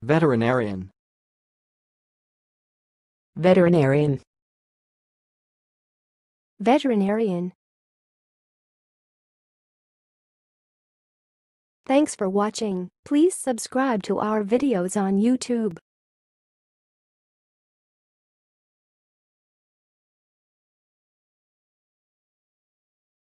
Veterinarian. Veterinarian. Veterinarian. Thanks for watching. Please subscribe to our videos on YouTube.